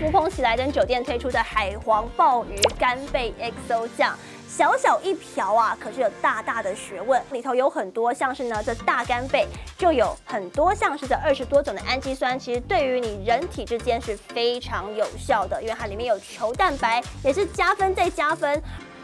福朋喜来登酒店推出的海皇鲍鱼干贝 XO 酱。 小小一瓢啊，可是有大大的学问，里头有很多像是呢，这大干贝就有很多像是这20多种的氨基酸，其实对于你人体之间是非常有效的，因为它里面有球蛋白，也是加分再加分。